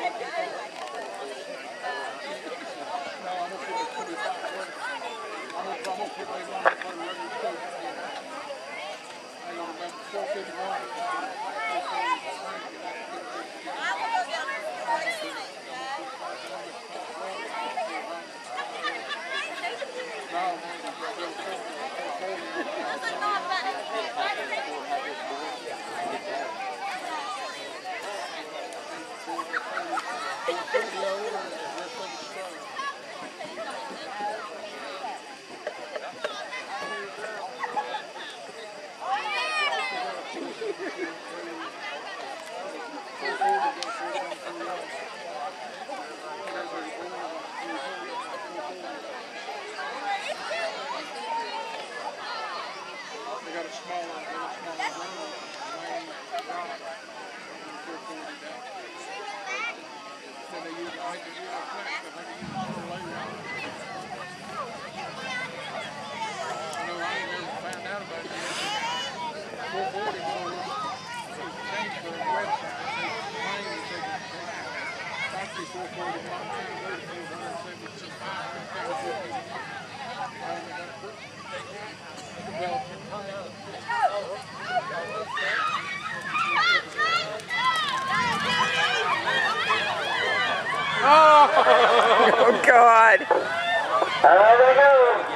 Oh, God. There they go.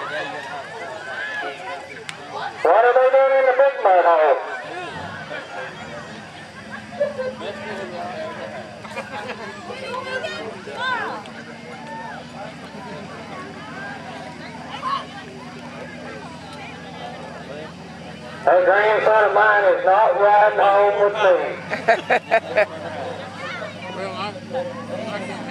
What are they doing in the big mud hole? That grandson of mine is not riding home with me. Well, I can